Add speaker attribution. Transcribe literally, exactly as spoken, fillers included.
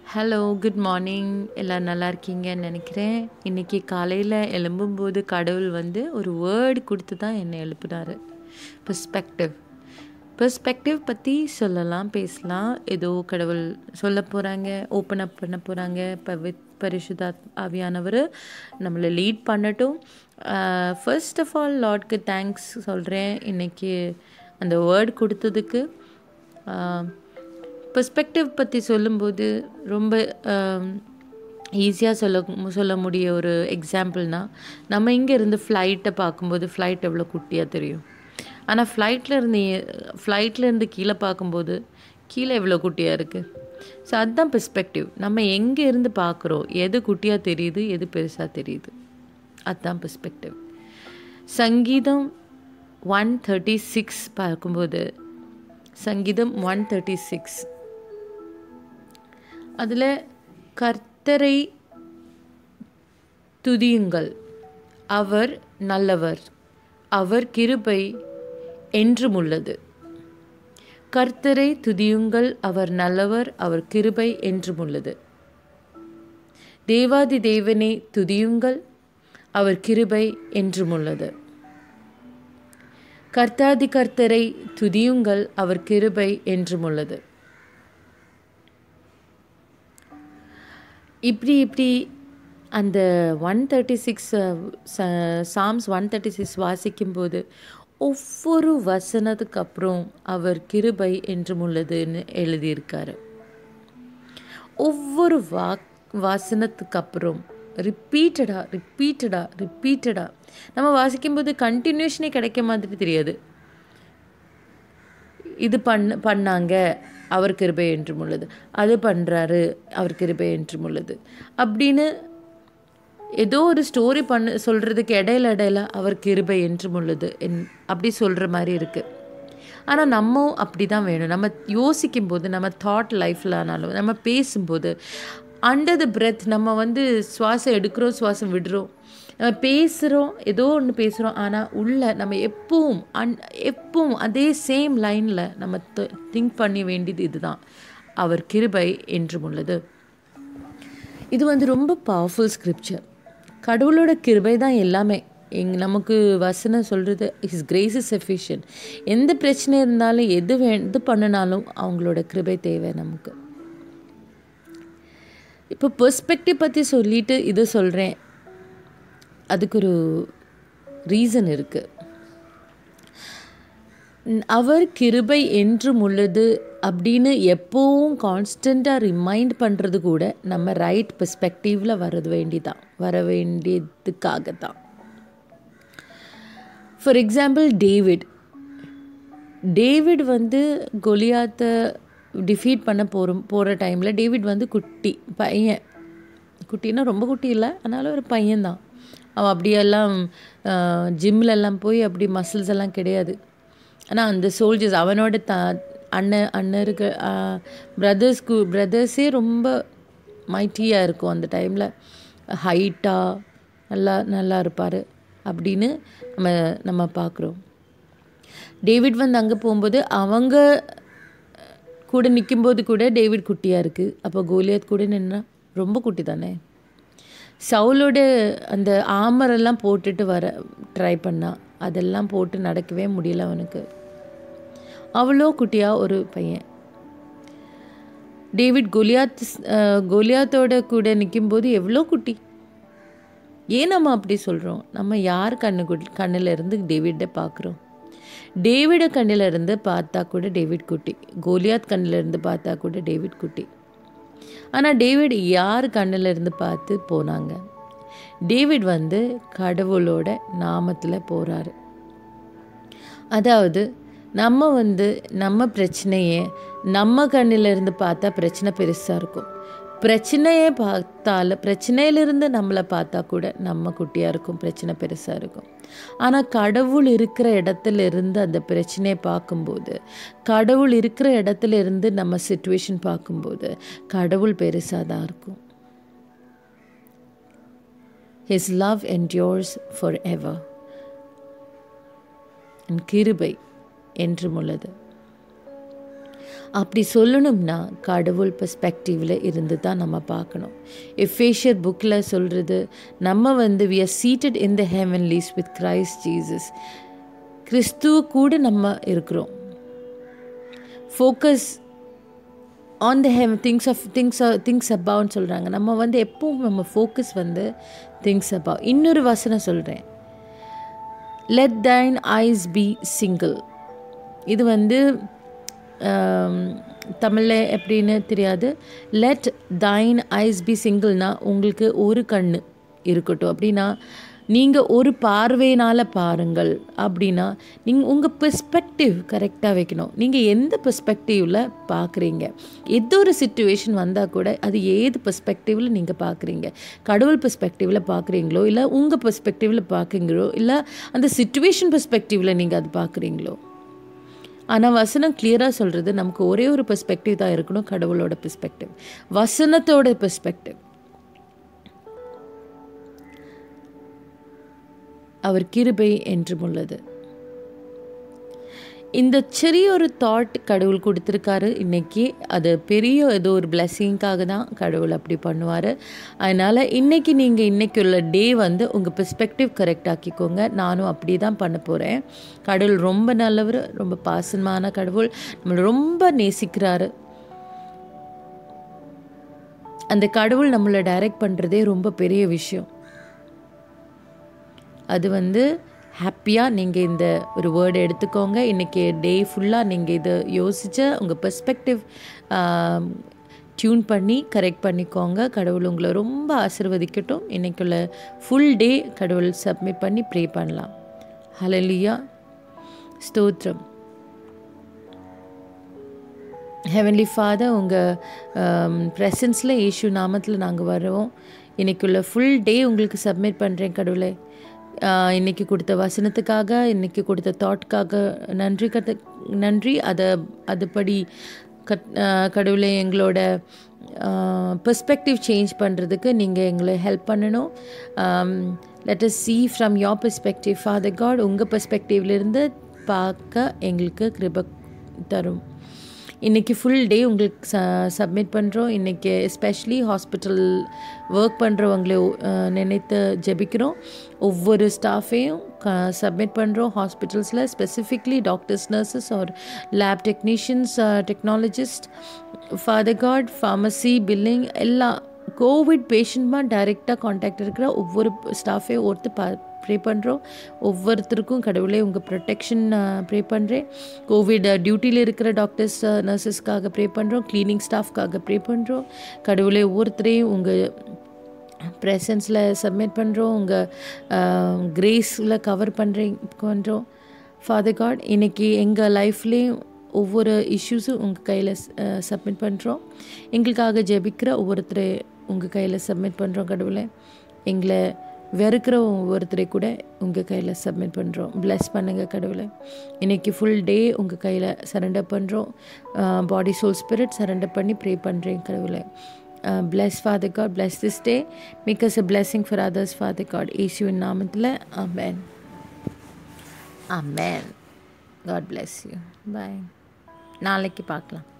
Speaker 1: Hello good morning. எல்லாம் நல்லா இருக்கீங்கன்னு நினைக்கிறேன். இன்றைக்கி காலையில் எழும்பும்போது கடவுள் வந்து ஒரு வேர்டு கொடுத்து தான் என்னை எழுப்புனார். பெர்ஸ்பெக்டிவ் பெர்ஸ்பெக்டிவ் பற்றி சொல்லலாம், பேசலாம். ஏதோ கடவுள் சொல்ல போகிறாங்க, ஓப்பன் அப் பண்ண போகிறாங்க. பவி பரிசுத்த ஆவியானவர் நம்மளை லீட் பண்ணட்டும். ஃபர்ஸ்ட் ஆஃப் ஆல் லார்ட்க்கு தேங்க்ஸ் சொல்கிறேன் இன்றைக்கி அந்த வேர்டு கொடுத்ததுக்கு. பெர்ஸ்பெக்டிவ் பற்றி சொல்லும்போது ரொம்ப ஈஸியாக சொல்ல சொல்ல முடிய ஒரு எக்ஸாம்பிள்னால், நம்ம இங்கே இருந்து ஃப்ளைட்டை பார்க்கும்போது ஃப்ளைட் எவ்வளோ குட்டியாக தெரியும். ஆனால் ஃப்ளைட்டில் இருந்து ஃப்ளைட்டில் இருந்து கீழே பார்க்கும்போது கீழே எவ்வளோ குட்டியாக இருக்குது. ஸோ அதுதான் பெர்ஸ்பெக்டிவ். நம்ம எங்கே இருந்து பார்க்குறோம், எது குட்டியாக தெரியுது, எது பெருசாக தெரியுது, அதுதான் பெர்ஸ்பெக்டிவ். சங்கீதம் ஒன் தேர்ட்டி சிக்ஸ் பார்க்கும்போது, சங்கீதம் ஒன் தேர்ட்டி சிக்ஸ் அதில் கர்த்தரை துதியுங்கள், அவர் நல்லவர், அவர் கிருபை என்றும் உள்ளது. கர்த்தரை துதியுங்கள், அவர் நல்லவர், அவர் கிருபை என்றும் உள்ளது. தேவாதி தேவனை துதியுங்கள், அவர் கிருபை என்றும் உள்ளது. கர்த்தாதி கர்த்தரை துதியுங்கள், அவர் கிருபை என்றும் உள்ளது. இப்படி இப்படி அந்த one thirty six psalms one thirty six வாசிக்கும்போது ஒவ்வொரு வசனத்துக்கு அப்புறம் அவர் கிருபை என்றும் உள்ளதுன்னு எழுதியிருக்காரு. ஒவ்வொரு வா வசனத்துக்கு அப்புறம் ரிப்பீட்டடாக ரிப்பீட்டடாக ரிப்பீட்டடாக நம்ம வாசிக்கும்போது கண்டினியூஷனே கிடைக்க மாதிரி தெரியாது. இது பண்ண பண்ணாங்க, அவர் கிருபை என்றும் உள்ளது, அது பண்ணுறாரு, அவர் கிருபை என்றும் உள்ளது அப்படின்னு ஏதோ ஒரு ஸ்டோரி பண்ண சொல்கிறதுக்கு இடையில இடையில அவர் கிருபை என்றும் உள்ளது என் அப்படி சொல்கிற மாதிரி இருக்குது. ஆனால் நம்ம அப்படி தான் வேணும். நம்ம யோசிக்கும்போது, நம்ம தாட் லைஃப்பில் ஆனாலும், நம்ம பேசும்போது அண்டர் த பிரெத் நம்ம வந்து சுவாசம் எடுக்கிறோம், சுவாசம் விடுறோம், நம்ம பேசுகிறோம், ஏதோ ஒன்று பேசுகிறோம். ஆனால் உள்ள நம்ம எப்பவும் அன் எப்பவும் அதே சேம் லைனில் நம்ம திங்க் பண்ண வேண்டியது இதுதான், அவர் கிருபை என்றும் உள்ளது. இது வந்து ரொம்ப பவர்ஃபுல் ஸ்கிரிப்சர். கடவுளோட கிருபை தான் எல்லாமே. எங் நமக்கு வசனம் சொல்கிறது ஹிஸ் கிரேஸ் இஸ் சஃபிஷியன்ட். எந்த பிரச்சனை இருந்தாலும், எது வே எது பண்ணினாலும் அவங்களோட கிருபை தேவை நமக்கு. இப்போ பெர்ஸ்பெக்டிவ் பற்றி சொல்லிட்டு இது சொல்கிறேன், அதுக்கு ஒரு ரீசன் இருக்குது. அவர் கிருபை என்றும் உள்ளது அப்படின்னு எப்போவும் கான்ஸ்டண்ட்டாக ரிமைண்ட் பண்ணுறது கூட நம்ம ரைட் பெர்ஸ்பெக்டிவில் வரது வேண்டிதான் வர வேண்டியதுக்காக தான். ஃபார் எக்ஸாம்பிள் டேவிட் டேவிட் வந்து கொலியாத்தை டிஃபீட் பண்ண போகிற போகிற டைமில் டேவிட் வந்து குட்டி பையன். குட்டின்னா ரொம்ப குட்டி இல்லை, அதனால் ஒரு பையன்தான். அவன் அப்படியெல்லாம் ஜிம்லெல்லாம் போய் அப்படி மசில்ஸ் எல்லாம் கிடையாது. ஆனால் அந்த சோல்ஜர்ஸ் அவனோட த அண்ணன் அண்ணருக்கு பிரதர்ஸ்க்கு பிரதர்ஸே ரொம்ப மைட்டியாக இருக்கும் அந்த டைமில். ஹைட்டாக நல்லா நல்லா இருப்பார் அப்படின்னு நம்ம நம்ம பார்க்குறோம். டேவிட் வந்து அங்கே போகும்போது அவங்க கூட நிற்கும்போது கூட டேவிட் குட்டியாக இருக்குது. அப்போ கோலியாத் கூட நின்னா ரொம்ப குட்டி தானே. சவுலோட அந்த ஆமரெல்லாம் போட்டுட்டு வர ட்ரை பண்ணா, அதெல்லாம் போட்டு நடக்கவே முடியல அவனுக்கு. அவ்வளோ குட்டியாக ஒரு பையன். டேவிட் கோலியாத் கோலியாத்தோட கூட நிற்கும்போது எவ்வளோ குட்டி. ஏன் நம்ம அப்படி சொல்கிறோம்? நம்ம யார் கண்ணு கண்ணில் இருந்து டேவிட்டை பார்க்குறோம்? டேவிட கண்ணில் இருந்து பார்த்தா கூட டேவிட் குட்டி, கோலியாத் கண்ணில் இருந்து பார்த்தா கூட டேவிட் குட்டி. ஆனால் டேவிட் யார் கண்ணில் இருந்து பார்த்து போனாங்க? டேவிட் வந்து கடவுளோட நாமத்தில் போகிறாரு. அதாவது நம்ம வந்து நம்ம பிரச்சனையை நம்ம கண்ணில் இருந்து பார்த்தா பிரச்சனை பெருசாக இருக்கும். பிரச்சனையை பார்த்தாலும் பிரச்சனையிலிருந்து நம்மளை பார்த்தா கூட நம்ம குட்டியாக இருக்கும், பிரச்சனை பெருசாக இருக்கும். ஆனால் கடவுள் இருக்கிற இடத்துல இருந்து அந்த பிரச்சனையை பார்க்கும்போது, கடவுள் இருக்கிற இடத்துல இருந்து நம்ம சிச்சுவேஷன் பார்க்கும்போது கடவுள் பெருசாக தான் இருக்கும். His love endures forever. கிருபை என்றும் உள்ளது. அப்படி சொல்லணும்னா கடவுள் பெர்ஸ்பெக்டிவில் இருந்து தான் நம்ம பார்க்கணும். எஃபேசியர் புக்கில் சொல்கிறது, நம்ம வந்து we are seated in the heavenlies with Christ Jesus. கிறிஸ்துவ கூட நம்ம இருக்கிறோம். Focus on the heaven things of things things அபவுட்னு சொல்கிறாங்க. நம்ம வந்து எப்பவும் நம்ம ஃபோக்கஸ் வந்து திங்ஸ் அபவுட். இன்னொரு வசனம் சொல்கிறேன், let thine eyes be single. இது வந்து தமிழில் எப்படின்னு தெரியாது. let thine eyes be singleனா உங்களுக்கு ஒரு கண் இருக்கட்டும். அப்படின்னா நீங்கள் ஒரு பார்வையினால் பாருங்கள். அப்படின்னா நீங்கள் உங்கள் பெர்ஸ்பெக்டிவ் கரெக்டாக வைக்கணும். நீங்கள் எந்த பெர்ஸ்பெக்டிவில் பார்க்குறீங்க, எந்த ஒரு சிச்சுவேஷன் வந்தால் கூட அது ஏது பெர்ஸ்பெக்டிவில் நீங்கள் பார்க்குறீங்க. கடவுள் பெர்ஸ்பெக்டிவில் பார்க்குறீங்களோ, இல்லை உங்கள் பெர்ஸ்பெக்டிவில் பார்க்குறீங்களோ, இல்லை அந்த சிச்சுவேஷன் பெர்ஸ்பெக்டிவில் நீங்கள் அது பார்க்குறீங்களோ. ஆனால் வசனம் கிளியராக சொல்கிறது, நமக்கு ஒரே ஒரு பெர்ஸ்பெக்டிவ் தான் இருக்கணும், கடவுளோட பெர்ஸ்பெக்டிவ், வசனத்தோட பெர்ஸ்பெக்டிவ். அவர் கிருபை என்றும் உள்ளது. இந்த சிறிய ஒரு தாட் கடவுள் கொடுத்துருக்காரு இன்றைக்கி. அது பெரிய ஏதோ ஒரு பிளெஸ்ஸிங்காக தான் கடவுள் அப்படி பண்ணுவார். அதனால் இன்றைக்கி நீங்கள் இன்றைக்கி உள்ள டே வந்து உங்கள் பெர்ஸ்பெக்டிவ் கரெக்டாக்கிக்கோங்க. நானும் அப்படி தான் பண்ண போகிறேன். கடவுள் ரொம்ப நல்லவர், ரொம்ப பாசமான கடவுள், நம்மளை ரொம்ப நேசிக்கிறாரு. அந்த கடவுள் நம்மளை டைரக்ட் பண்ணுறதே ரொம்ப பெரிய விஷயம். அது வந்து ஹாப்பியாக நீங்கள் இந்த ஒரு வேர்டை எடுத்துக்கோங்க. இன்றைக்கி டே ஃபுல்லாக நீங்கள் இதை யோசித்து உங்கள் பெர்ஸ்பெக்டிவ் டியூன் பண்ணி கரெக்ட் பண்ணிக்கோங்க. கடவுள் உங்களை ரொம்ப ஆசீர்வதிக்கட்டும். இன்றைக்குள்ள ஃபுல் டே கடவுள் சப்மிட் பண்ணி ப்ரே பண்ணலாம். ஹல்லேலூயா, ஸ்தோத்திரம். ஹெவன்லி ஃபாதர், உங்கள் ப்ரெசன்ஸில் இயேசு நாமத்தில் நாங்கள் வரோம். இன்றைக்குள்ள ஃபுல் டே உங்களுக்கு சப்மிட் பண்ணுறேன் கடவுளே. இன்றைக்கி கொடுத்த வசனத்துக்காக, இன்றைக்கி கொடுத்த தாட்காக நன்றி கத்த நன்றி அதை அதுபடி கட் கடவுளை எங்களோட பெர்ஸ்பெக்டிவ் சேஞ்ச் பண்ணுறதுக்கு நீங்கள் எங்களை ஹெல்ப் பண்ணணும். Let us see from your perspective, Father God. உங்கள் பெர்ஸ்பெக்டிவ்லேருந்து பார்க்க எங்களுக்கு கிருபை தரும். இன்றைக்கி ஃபுல் டே உங்களுக்கு ச சப்மிட் பண்ணுறோம். இன்றைக்கி எஸ்பெஷலி ஹாஸ்பிட்டல் ஒர்க் பண்ணுறவங்கள நினைத்து ஜெபிக்கிறோம். ஒவ்வொரு ஸ்டாஃபையும் க சப்மிட் பண்ணுறோம். ஹாஸ்பிட்டல்ஸில் specifically doctors, nurses or lab technicians, technologist, father God, pharmacy, billing, எல்லா கோவிட் பேஷண்ட்மா டைரெக்டாக காண்டாக்ட் இருக்கிற ஒவ்வொரு ஸ்டாஃபையும் ஒருத்தர் பா ப்ரே பண்ணுறோம். ஒவ்வொருத்தருக்கும் கடவுளே உங்கள் ப்ரொடெக்ஷன் ப்ரே பண்ணுறேன். கோவிட் டியூட்டியில் இருக்கிற டாக்டர்ஸ், நர்சஸ்க்காக ப்ரே பண்ணுறோம். க்ளீனிங் ஸ்டாஃப்காக ப்ரே பண்ணுறோம். கடவுளே ஒவ்வொருத்தரையும் உங்கள் ப்ரெசன்ஸில் சப்மிட் பண்ணுறோம். உங்கள் கிரேஸில் கவர் பண்ணுறேன் பண்ணுறோம். ஃபாதர் காட், இன்றைக்கி எங்கள் லைஃப்லேயும் ஒவ்வொரு இஷ்யூஸும் உங்கள் கையில் சப்மிட் பண்ணுறோம். எங்களுக்காக ஜெபிக்கிற ஒவ்வொருத்தரை உங்கள் கையில் சப்மிட் பண்ணுறோம். கடவுளை எங்களை வெறுக்கிற ஒவ்வொருத்தரை கூட உங்கள் கையில் சப்மிட் பண்ணுறோம். ப்ளெஸ் பண்ணுங்கள் கடவுளை. இன்றைக்கி ஃபுல் டே உங்கள் கையில் சரண்டர் பண்ணுறோம். பாடி, சோல், ஸ்பிரிட் சரண்டர் பண்ணி ப்ரே பண்ணுறேன் கடவுளை. bless Father God, bless this day, make us a blessing for others, Father God. இயேசுவின் நாமத்தில் ஆமென். ஆமென். God bless you. Bye. நாளைக்கு பார்க்கலாம்.